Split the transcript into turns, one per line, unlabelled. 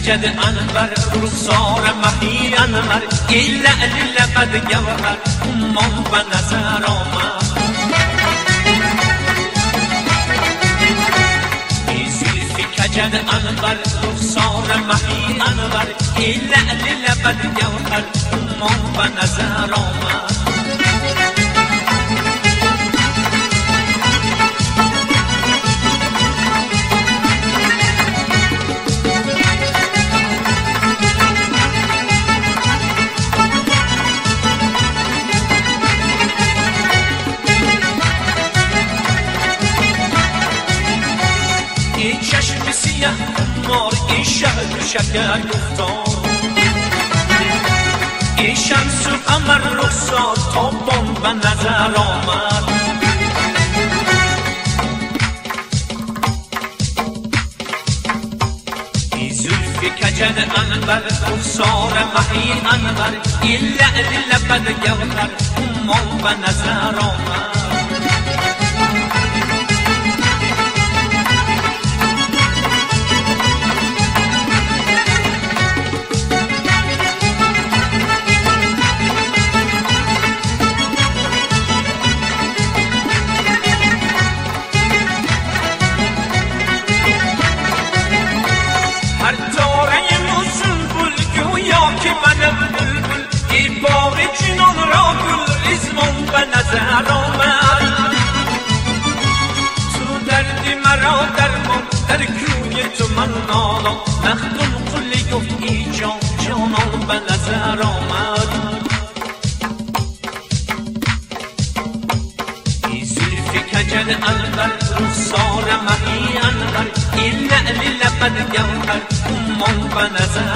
کجد انور رخسار مهی انور ای لعل لبد گوهر امان به نظر آمد ای زلف کجد انور رخسار مهی انور ای لعل لبد گوهر امان به نظر آمد چشم سیه مار ای شهد شکر گفتار ای شمس و قمر رخسار تابان به نظر آمد ای زلف کجد انور رخسار مهی انور ای لعل لبد گوهر امان به نظر آمد ای باغ جنان را گل ریزمان به نظر آمد تو دردی مرا درمان در کوی تو من نالم مخدوم قلی گفت ای جان جانان به نظر آمد ای زلف کجد انور رخسار مهی انور ای لعل لبد گوهر امان به نظر